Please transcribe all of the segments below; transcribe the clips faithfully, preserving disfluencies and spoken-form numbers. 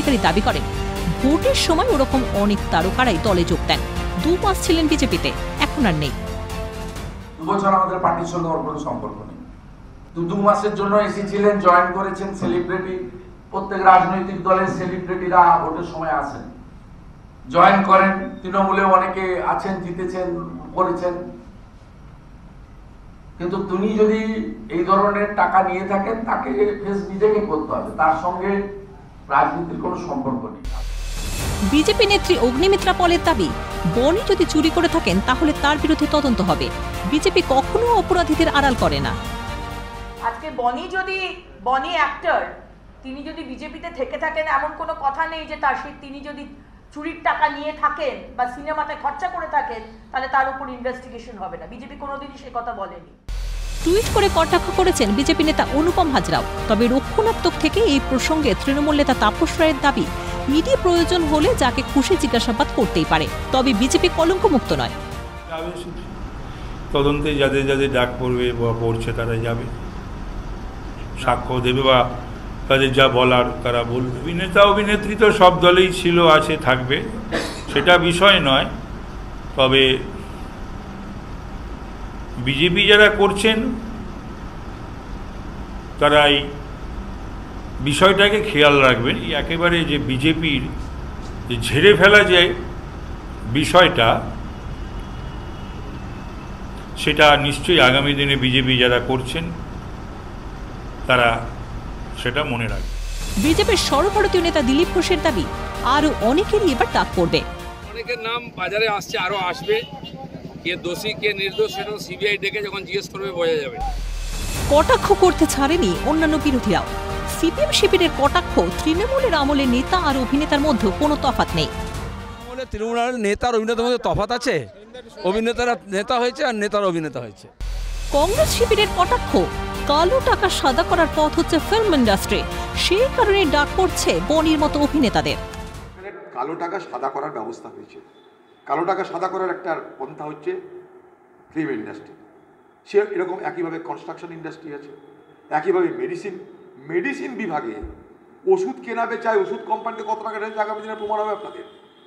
অধিকারী দাবি করেন, ভোটের সময় ওরকম অনেক তারকারাই দলে যোগ দেন। দু মাস ছিলেন বিজেপিতে, এখন আর নেই। দু বছর আমাদের পার্টির সঙ্গে ওর কোনো সম্পর্ক নেই। দু দু মাসের জন্য এসেছিলেন, জয়েন করেছেন। সেলিব্রিটি, প্রত্যেক রাজনৈতিক দলের সেলিব্রিটিরা ভোটের সময় আসেন, জয়েন করেন। তৃণমূলে অনেকে আছেন, জিতেছেন, করেছেন। কিন্তু তিনি যদি এই ধরনের টাকা নিয়ে থাকেন, তাকে ফেস নিজেকে করতে হবে, তার সঙ্গে রাজনীতির কোনো সম্পর্ক নেই। বিজেপি নেত্রী অগ্নিমিত্রা পলের দাবি, বনি যদি চুরি করে থাকেন তাহলে তার বিরুদ্ধে তদন্ত হবে। বিজেপি কখনো অপরাধীদের আড়াল করে না। আজকে বনি যদি বনি অ্যাক্টর, তিনি যদি বিজেপিতে থেকে থাকেন, এমন কোনো কথা নেই যে তার সেই তিনি যদি চুরির টাকা নিয়ে থাকেন বা সিনেমাতে খরচা করে থাকেন তাহলে তার উপর ইনভেস্টিগেশন হবে না। বিজেপি কোনোদিনই সে কথা বলেনি। টুইট করে কটাক্ষ করেছেন বিজেপি নেতা অনুপম হাজরাও। তবে রক্ষণাত্মক থেকে এই প্রসঙ্গে তৃণমূল নেতা তাপস রায়ের দাবি, ইডি প্রয়োজন হলে যাকে খুশি জিজ্ঞাসাবাদ করতেই পারে, তবে বিজেপি কলঙ্ক মুক্ত নয়। তদন্তে যাদের যাদের ডাক পড়বে বা পড়ছে তারা যাবে, সাক্ষ্য দেবে বা তাদের যা বলার তারা বলবে। অভিনেতা অভিনেত্রী তো সব দলেই ছিল, আছে, থাকবে, সেটা বিষয় নয়। তবে বিজেপি যারা করছেন তারা এই বিষয়টাকে খেয়াল রাখবেন। একেবারে যে বিজেপির ঝেড়ে ফেলা যে বিষয়টা, সেটা নিশ্চয়ই আগামী দিনে বিজেপি যারা করছেন তারা সেটা মনে রাখবে। বিজেপির সর্বভারতীয় নেতা দিলীপ ঘোষের দাবি, আরো অনেকেরই এবার ডাক পড়বে। অনেকের নাম বাজারে আসছে, আরো আসবে। কে দোষী কে নির্দোষ সেটা সিবিআই ডেকে যখন জিজ্ঞেস করবে বোঝা যাবে। কটাক্ষ করতে ছাড়েনি অন্যান্য বিরোধীরাও। সিপিএম শিবিরের কটাক্ষ, তৃণমূলের আমলে নেতা আর অভিনেতার মধ্যে কোনো তফাৎ নেই। তৃণমূলের নেতা আর অভিনেতার মধ্যে তফাৎ আছে। অভিনেতারা নেতা হয়েছে আর নেতার অভিনেতা হয়েছে। কংগ্রেস শিবিরের কটাক্ষ, কালো টাকা সাদা করার পথ হচ্ছে ফিল্ম ইন্ডাস্ট্রি, সেই কারণে ডাক পড়ছে বনির মতো অভিনেতাদের। কালো টাকা সাদা করার ব্যবস্থা হয়েছে। কালো টাকা সাদা করার একটা পন্থা হচ্ছে ফিল্ম ইন্ডাস্ট্রি। সে এরকম একইভাবে কনস্ট্রাকশন ইন্ডাস্ট্রি আছে, একইভাবে মেডিসিন মেডিসিন বিভাগে ওষুধ কেনা বেচায়, ওষুধ কোম্পানিতে কত টাকা রেঞ্জ আগামী দিনে প্রমাণ হবে আপনাদের।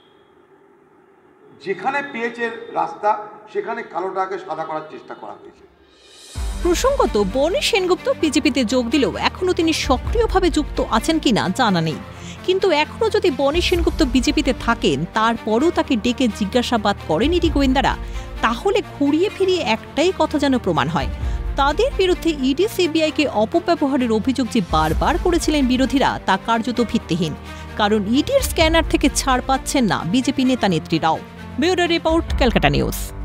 যেখানে পেয়েছে রাস্তা সেখানে কালো টাকাকে সাদা করার চেষ্টা করা হয়েছে। প্রসঙ্গত, বনি সেনগুপ্ত বিজেপিতে যোগ দিলেও এখনো তিনি সক্রিয়ভাবে যুক্ত আছেন কিনা জানা নেই। কিন্তু এখনো যদি বনি সেনগুপ্ত বিজেপিতে থাকেন, তারপরও তাকে ডেকে জিজ্ঞাসাবাদ করেন ইডি গোয়েন্দারা, তাহলে ঘুরিয়ে ফিরিয়ে একটাই কথা যেন প্রমাণ হয়, তাদের বিরুদ্ধে ইডি সিবিআইকে অপব্যবহারের অভিযোগ যে বারবার করেছিলেন বিরোধীরা, তা কার্যত ভিত্তিহীন। কারণ ইডির স্ক্যানার থেকে ছাড় পাচ্ছেন না বিজেপি নেতা নেত্রীরাও। Bureau report, Calcutta news.